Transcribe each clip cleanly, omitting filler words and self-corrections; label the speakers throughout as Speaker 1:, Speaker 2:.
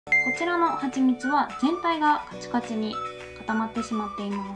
Speaker 1: こちらの蜂蜜は全体がカチカチに固まってしまっています。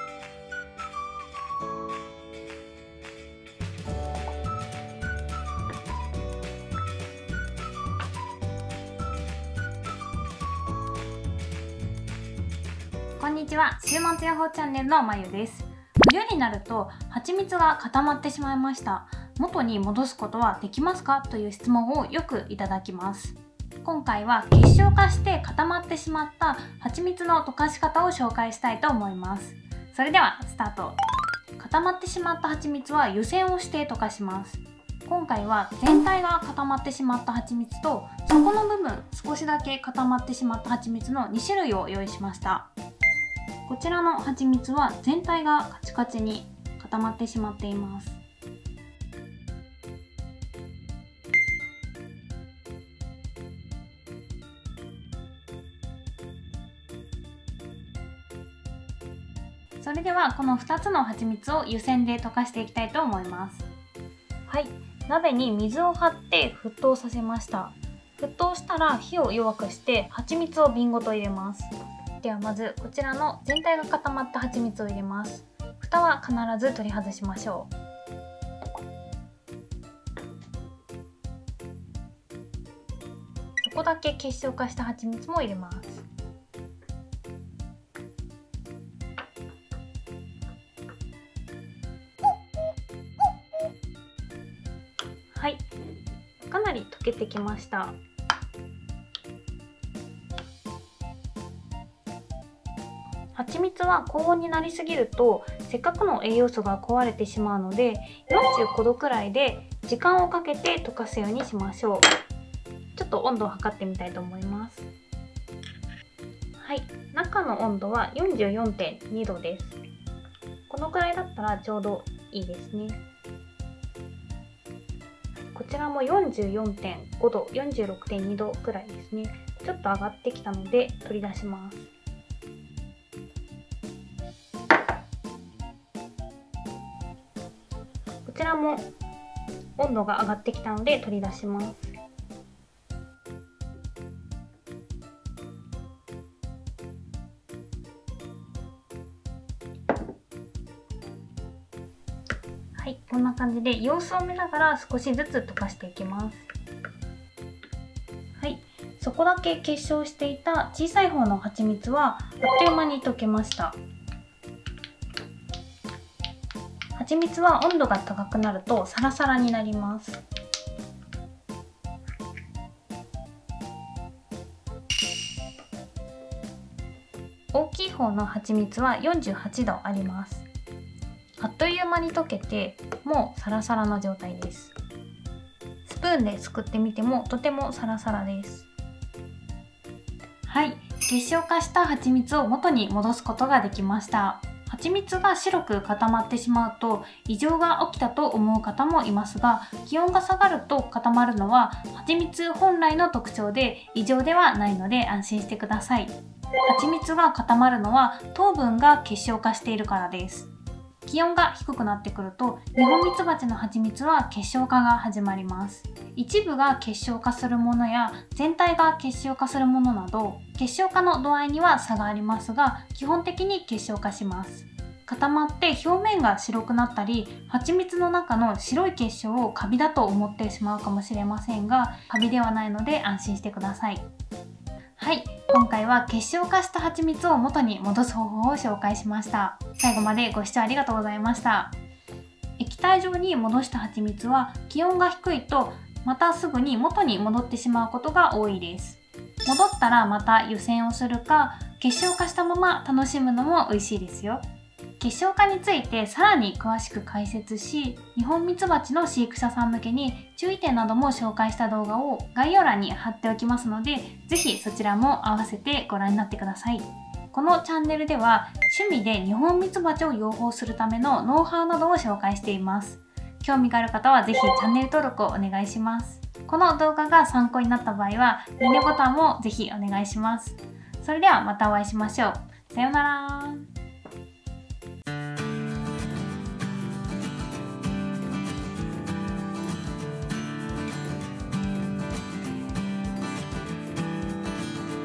Speaker 1: こんにちは、週末予報チャンネルのまゆです。冬になると蜂蜜が固まってしまいました。元に戻すことはできますかという質問をよくいただきます。今回は結晶化して固まってしまった蜂蜜の溶かし方を紹介したいと思います。それではスタート。固まってしまった蜂蜜は湯煎をして溶かします。今回は全体が固まってしまった蜂蜜と底の部分少しだけ固まってしまった蜂蜜の2種類を用意しました。こちらの蜂蜜は全体がカチカチに固まってしまっています。それではこの2つの蜂蜜を湯煎で溶かしていきたいと思います。はい、鍋に水を張って沸騰させました。沸騰したら火を弱くして蜂蜜を瓶ごと入れます。ではまずこちらの全体が固まった蜂蜜を入れます。蓋は必ず取り外しましょう。そこだけ結晶化した蜂蜜も入れます。はい、かなり溶けてきました。蜂蜜は高温になりすぎるとせっかくの栄養素が壊れてしまうので、45度くらいで時間をかけて溶かすようにしましょう。ちょっと温度を測ってみたいと思います。はい、中の温度は 44.2 度です。このくらいだったらちょうどいいですね。こちらも 44.5 度、46.2 度くらいですね。ちょっと上がってきたので取り出します。こちらも温度が上がってきたので取り出します。はい、こんな感じで様子を見ながら少しずつ溶かしていきます。はい、そこだけ結晶していた小さい方の蜂蜜はあっという間に溶けました。蜂蜜は温度が高くなるとサラサラになります。大きい方の蜂蜜は48度あります。あっという間に溶けてもうサラサラの状態です。スプーンですくってみてもとてもサラサラです。はい、結晶化した蜂蜜を元に戻すことができました。蜂蜜が白く固まってしまうと異常が起きたと思う方もいますが、気温が下がると固まるのは蜂蜜本来の特徴で異常ではないので安心してください。蜂蜜が固まるのは糖分が結晶化しているからです。気温が低くなってくるとニホンミツバチの蜂蜜は結晶化が始まります。一部が結晶化するものや全体が結晶化するものなど結晶化の度合いには差がありますが、基本的に結晶化します。固まって表面が白くなったり、蜂蜜の中の白い結晶をカビだと思ってしまうかもしれませんが、カビではないので安心してください。はい、今回は結晶化した蜂蜜を元に戻す方法を紹介しました。最後までご視聴ありがとうございました。液体状に戻した蜂蜜は気温が低いとまたすぐに元に戻ってしまうことが多いです。戻ったらまた湯煎をするか結晶化したまま楽しむのも美味しいですよ。結晶化についてさらに詳しく解説し、ニホンミツバチの飼育者さん向けに注意点なども紹介した動画を概要欄に貼っておきますので、ぜひそちらも合わせてご覧になってください。このチャンネルでは趣味でニホンミツバチを養蜂するためのノウハウなどを紹介しています。興味がある方はぜひチャンネル登録をお願いします。この動画が参考になった場合は、いいねボタンもぜひお願いします。それではまたお会いしましょう。さようなら。